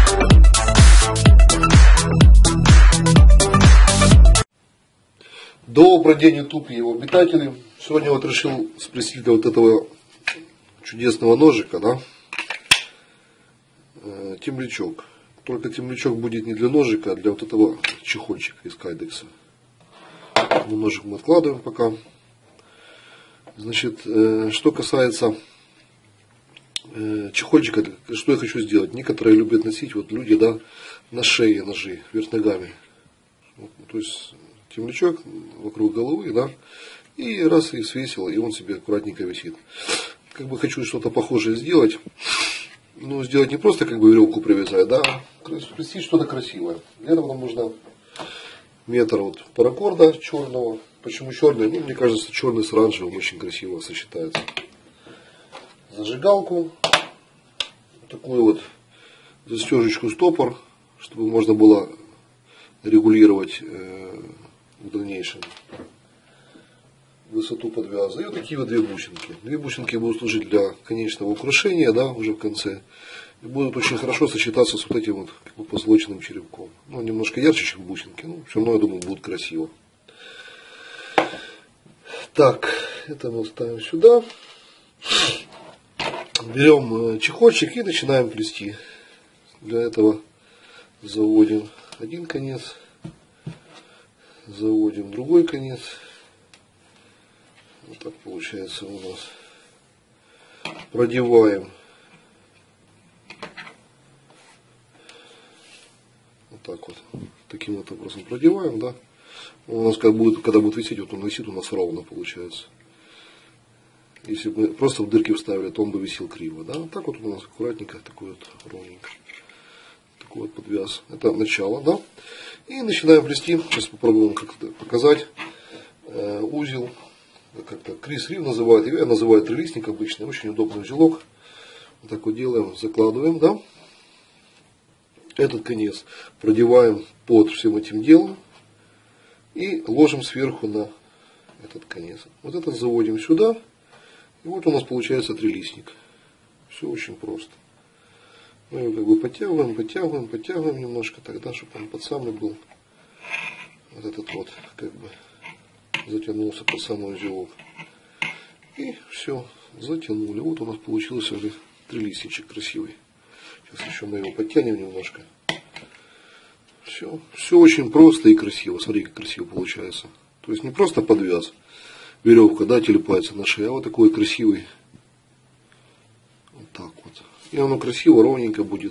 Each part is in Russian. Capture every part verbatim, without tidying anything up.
Добрый день, YouTube и его обитатели. Сегодня вот решил сплести для вот этого чудесного ножика, да, э, темлячок. Только темлячок будет не для ножика, а для вот этого чехольчика из кайдекса. Ножик мы откладываем пока. Значит, э, что касается э, чехольчика, что я хочу сделать. Некоторые любят носить, вот люди, да, на шее ножи, вверх ногами. Вот, то есть темлячок вокруг головы, да, и раз и свесил, и он себе аккуратненько висит. Как бы хочу что-то похожее сделать. Ну, сделать не просто как бы веревку привязать, да, а сплести что-то красивое. Для этого нам нужно метр вот паракорда черного. Почему черный? Ну, мне кажется, черный с оранжевым очень красиво сочетается. Зажигалку. Такую вот застежечку стопор, чтобы можно было регулировать э, в дальнейшем высоту подвяза. И вот такие вот две бусинки. Две бусинки будут служить для конечного украшения, да, уже в конце. И будут очень хорошо сочетаться с вот этим вот как бы позолоченным черепком. Ну, немножко ярче, чем бусинки, но все равно, я думаю, будет красиво. Так, это мы ставим сюда. Берем чехольчик и начинаем плести. Для этого заводим один конец, заводим другой конец. Вот так получается у нас. Продеваем вот так вот, таким вот образом продеваем, да. У нас как будет, когда будет висеть, вот он висит у нас ровно получается. Если бы просто в дырки вставили, то он бы висел криво, да. Вот так вот у нас аккуратненько, такой вот ровненько. Такой вот подвяз. Это начало, да. И начинаем плести. Сейчас попробуем как-то показать. Э, узел. Как-то Крис Рив называют. Я называю трилистник обычный. Очень удобный узелок. Вот так вот делаем, закладываем, да. Этот конец продеваем под всем этим делом. И ложим сверху на этот конец. Вот этот заводим сюда. И вот у нас получается трилистник. Все очень просто. Мы его как бы подтягиваем, подтягиваем, подтягиваем немножко тогда, чтобы он под самый был. Вот этот вот как бы затянулся под самый узелок. И все, затянули. Вот у нас получился уже трилистничек красивый. Сейчас еще мы его подтянем немножко. Все, все очень просто и красиво. Смотри, как красиво получается. То есть не просто подвяз, веревка, да, телепается на шее, а вот такой красивый. Вот так вот. И оно красиво, ровненько будет.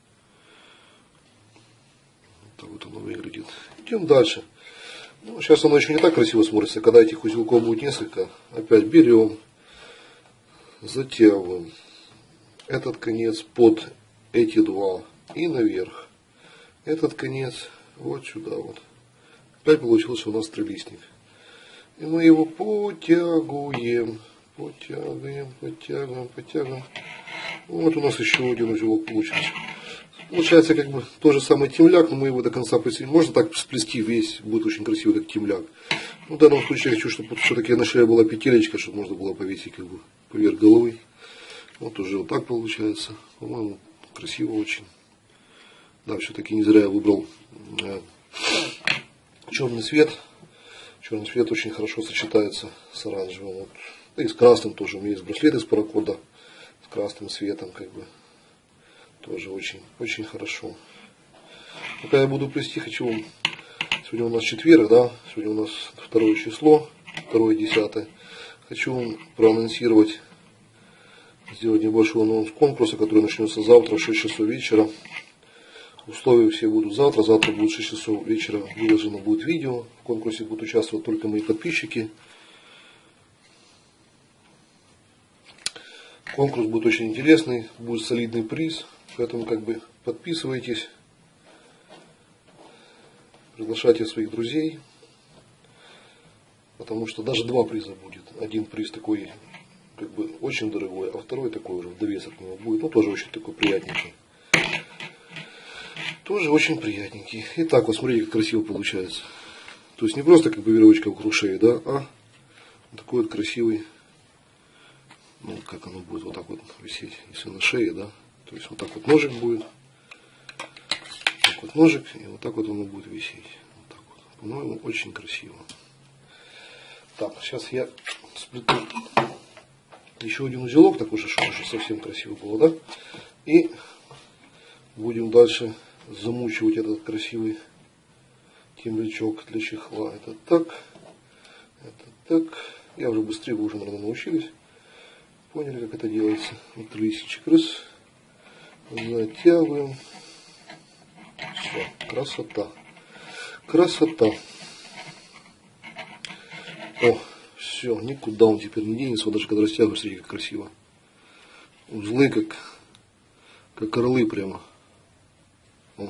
Вот так вот оно выглядит. Идем дальше. Ну, сейчас оно еще не так красиво смотрится. Когда этих узелков будет несколько, опять берем, затягиваем этот конец под эти два и наверх. Этот конец вот сюда вот. Опять получился у нас трилистник. И мы его подтягиваем. Подтягиваем, подтягиваем, подтягиваем. Вот у нас еще один узелок получился. Получается как бы тот же самый темляк, но мы его до конца присоединим. Можно так сплести весь, будет очень красивый, как темляк. Но в данном случае я хочу, чтобы все-таки на шее была петелечка, чтобы можно было повесить как бы поверх головы. Вот уже вот так получается. По-моему, красиво очень. Да, все-таки не зря я выбрал э, черный цвет. Черный цвет очень хорошо сочетается с оранжевым. Вот. И с красным тоже. У меня есть браслет из паракорда с красным цветом, как бы. Тоже очень, очень хорошо. Пока я буду плести, хочу вам. Сегодня у нас четверг, да? Сегодня у нас второе число, второе десятое. Хочу вам проанонсировать, сделать небольшой анонс конкурса, который начнется завтра в шесть часов вечера. Условия все будут завтра. Завтра будет шесть часов вечера, выложено будет видео. В конкурсе будут участвовать только мои подписчики. Конкурс будет очень интересный, будет солидный приз. Поэтому как бы подписывайтесь, приглашайте своих друзей. Потому что даже два приза будет. Один приз такой как бы очень дорогой, а второй такой уже в довесок к нему будет. Ну тоже очень такой приятненький. Тоже очень приятненький. Итак, вот смотрите, как красиво получается. То есть не просто как бы веревочка вокруг шеи, да, а вот такой вот красивый. Ну, как оно будет вот так вот висеть, если на шее, да. То есть вот так вот ножик будет. вот ножик, и вот так вот оно будет висеть. Вот так вот. По-моему, очень красиво. Так, сейчас я сплету еще один узелок, такой же, чтобы уже совсем красиво было, да? И будем дальше замучивать этот красивый темлячок для чехла. Это так, это так. Я уже быстрее, вы уже, наверное, научились. Поняли, как это делается. Вот листичек раз. Затягиваем. Все, красота. Красота. О, все, никуда он теперь не денется. Вот даже когда растягиваешь, смотрите, как красиво. Узлы как, как орлы прямо. О.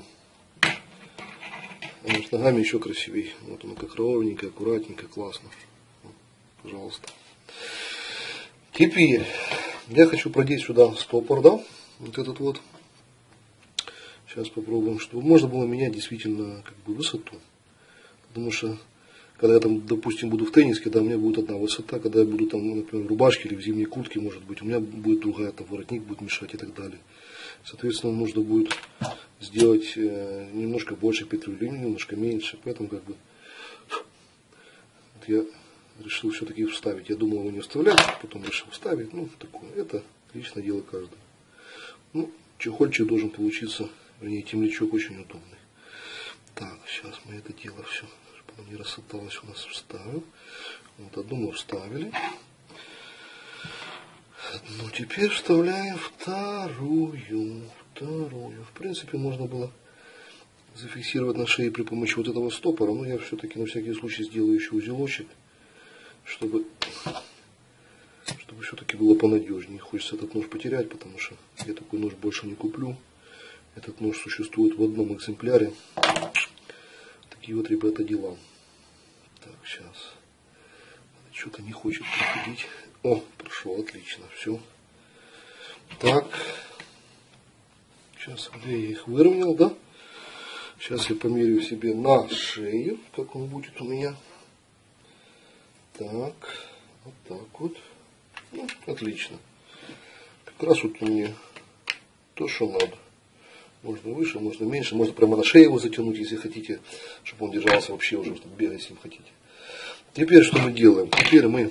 А с ногами еще красивее. Вот оно как ровненько, аккуратненько, классно. О, пожалуйста. Теперь я хочу продеть сюда стопор, да, вот этот вот. Сейчас попробуем, чтобы можно было менять действительно как бы высоту. Потому что, когда я там, допустим, буду в тенниске, да, у меня будет одна высота. Когда я буду там, например, в рубашке или в зимней куртке, может быть, у меня будет другая, там воротник будет мешать и так далее. Соответственно, нужно будет сделать э, немножко больше петлю или немножко меньше. Поэтому как бы вот я решил все-таки вставить. Я думал его не вставлять, потом решил вставить. Ну, такое. Это личное дело каждого. Ну, чехольчик должен получиться, вернее, темлячок очень удобный. Так, сейчас мы это дело все, чтобы оно не рассыпалось, у нас вставим. Вот одну мы вставили. Ну, теперь вставляем вторую. Вторую. В принципе, можно было зафиксировать на шее при помощи вот этого стопора. Но я все-таки на всякий случай сделаю еще узелочек, чтобы, чтобы все-таки было понадежнее. Хочется этот нож потерять, потому что я такой нож больше не куплю. Этот нож существует в одном экземпляре. Такие вот, ребята, дела. Так, сейчас. Что-то не хочет приходить. О, прошло, отлично, все. Так. Сейчас, где я их выровнял, да? Сейчас я померяю себе на шею, как он будет у меня. Так, вот так вот. Ну, отлично. Как раз вот у меня то, что надо. Можно выше, можно меньше. Можно прямо на шею его затянуть, если хотите, чтобы он держался вообще уже, чтобы бегать с ним хотите. Теперь что мы делаем? Теперь мы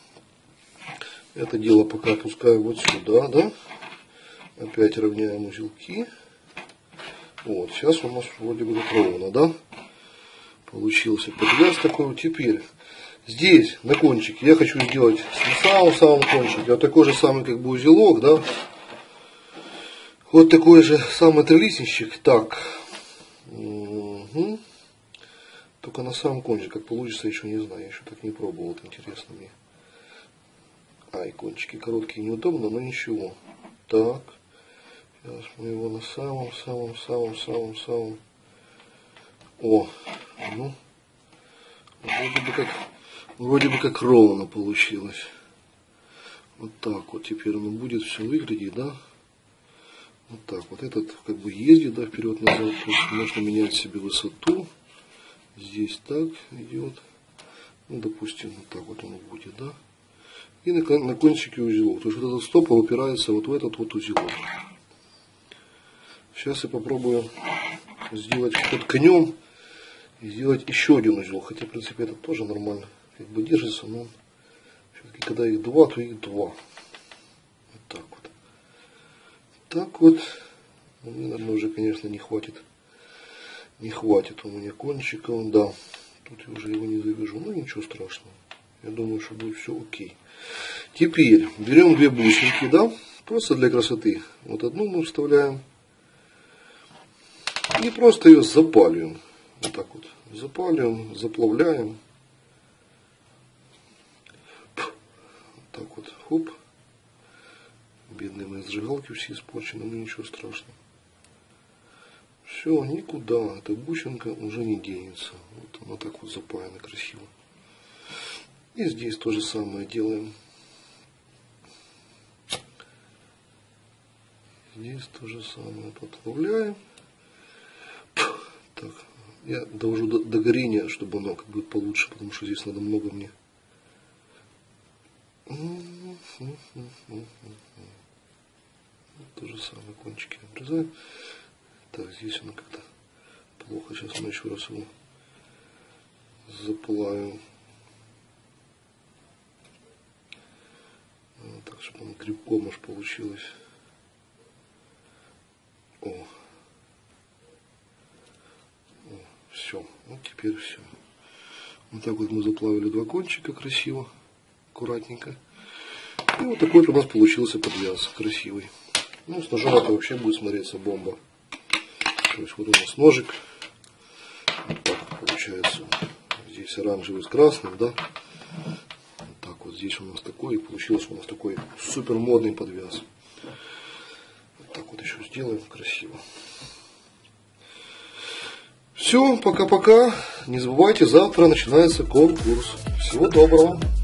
это дело пока опускаем вот сюда, да? Опять равняем узелки. Вот, сейчас у нас вроде бы ровно, да? Получился подвяз такой вот. Теперь здесь на кончике я хочу сделать на самом-самом кончике вот такой же самый как бы узелок, да? Вот такой же самый трилистничек. Так. Угу. Только на самом кончике, как получится, еще не знаю. Я еще так не пробовал. Вот интересно мне. Ай, кончики короткие, неудобно, но ничего. Так. Сейчас мы его на самом-самом-самом-самом-самом. О, ну. Вроде бы как, вроде бы как ровно получилось. Вот так вот теперь оно будет все выглядеть, да? Вот так вот. Этот как бы ездит, да, вперед-назад. Можно менять себе высоту. Здесь так идет. Ну, допустим, вот так вот оно будет, да. И на, на кончике узелок. То есть вот этот стопор упирается вот в этот вот узелок. Сейчас я попробую сделать под конем и сделать еще один узелок. Хотя, в принципе, это тоже нормально. Как бы держится, но все-таки, когда их два, то их два. Вот так вот. Так вот. Ну, мне, наверное, уже, конечно, не хватит. Не хватит у меня кончика. Да. Тут я уже его не завяжу. Ну, ничего страшного. Я думаю, что будет все окей. Теперь берем две бусинки, да, просто для красоты. Вот одну мы вставляем. И просто ее запаливаем. Вот так вот. Запаливаем, заплавляем. Вот так вот. Хоп. Бедные мои зажигалки все испорчены, но ничего страшного. Все, никуда эта бусинка уже не денется. Вот она так вот запаяна красиво. И здесь то же самое делаем. Здесь то же самое подплавляем. Так, я довожу до, до горения, чтобы оно как бы получше, потому что здесь надо много мне. То же самое кончики обрезаем. Так, здесь оно как-то плохо. Сейчас мы еще раз его заплавим. Вот так, чтобы он крепком аж получилось. О. О, все. Вот теперь все. Вот так вот мы заплавили два кончика красиво, аккуратненько. И вот такой вот у нас получился подвяз красивый. Ну, с ножом это вообще будет смотреться бомба. То есть вот у нас ножик. Вот так получается. Здесь оранжевый с красным, да. Вот так вот здесь у нас такой. И получился у нас такой супер модный подвяз. Вот так вот еще сделаем красиво. Все, пока-пока. Не забывайте, завтра начинается конкурс. Всего доброго.